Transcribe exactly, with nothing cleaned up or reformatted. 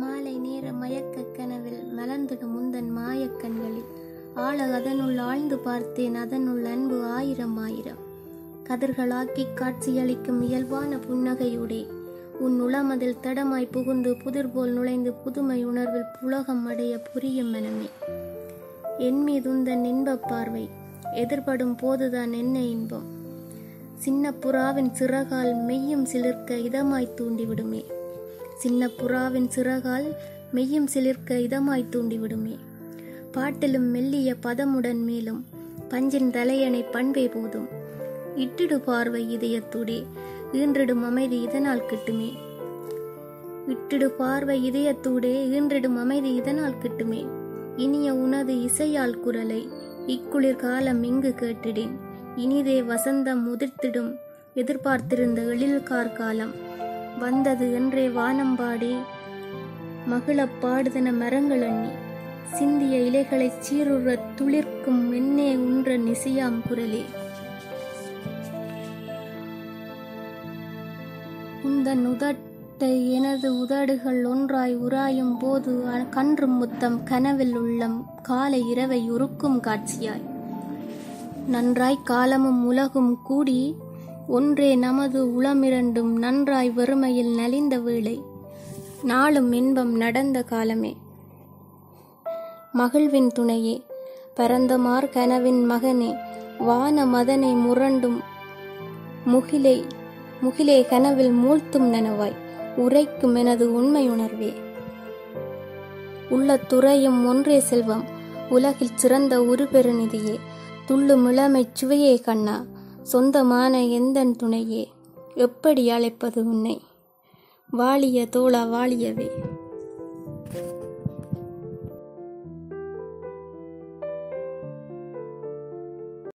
மாலை நேர மயக்க கனவில் மலர்ந்திடும் முந்தன் மாயக்கண்களில் ஆழ அதனுள் ஆழ்ந்து பார்த்தேன் அதனுள் அன்பு ஆயிரம் ஆயிரம் கதிர்களாக்கி காட்சியளிக்கும் இயல்பான புன்னகையுடே உன் உளமதில் தடமாய் புகுந்து புதிர் போல் நுழைந்து புதுமை உணர்வில் புலகம் அடைய புரியும் மனமே. என் மீதுந்தன் இன்பப் பார்வை எதிர்படும் போதுதான் என்ன இன்பம். சின்ன புறாவின் சிறகால் மெய்யும் சிலிர்க்க இதமாய் தூண்டிவிடுமே. சின்ன புறாவின் சிறகால் மெய்யும் சிலிர்க்க இதமாய் தூண்டிவிடுமே. பாட்டிலும் மெல்லிய பதமுடன் மேலும் பஞ்சின் தலையணை பண்பே போதும். இட்டிடு பார்வை இதயத்துடே ஈன்றிடும் அமைதி இதனால் கிட்டுமே. இட்டிடு பார்வை இதயத்தூடே ஈன்றிடும் அமைதி இதனால் கிட்டுமே. இனிய உனது இசையால் குரலை இக்குளிர் காலம் இங்கு கேட்டிடேன். இனிதே வசந்தம் உதிர்த்திடும் எதிர்பார்த்திருந்த எழில்கார் காலம் வந்தது என்றே வானம்பாடி மகிழப் பாடுதன மரங்கள் எண்ணி சிந்திய இலைகளைச் சீருற துளிர்க்கும் மென்னே உன்ற நிசையாம் குரலே. உந்தன் உதட்டை எனது உதடுகள் ஒன்றாய் உராயும் போது கன்றும் முத்தம் கனவில் உள்ளம் காலை இரவை உருக்கும் காட்சியாய் நன்றாய் காலமும் உலகும் கூடி ஒன்றே நமது உளமிரண்டும் நன்றாய் வெறுமையில் நலிந்த வேளை நாளும் இன்பம் நடந்த காலமே. மகிழ்வின் துணையே பரந்தமார் கனவின் மகனே வான மதனை முரண்டும் முகிலை முகிலே கனவில் மூழ்த்தும் நனவாய் உரைக்கும் எனது உண்மை உணர்வே. உள்ள துறையும் ஒன்றே செல்வம் உலகில் சிறந்த ஒரு பெருநிதியே துள்ளும் இளமை சுவையே கண்ணா சொந்தமான எந்தன் துணையே எப்படி அழைப்பது உன்னை வாழிய தோளா வாழியவே.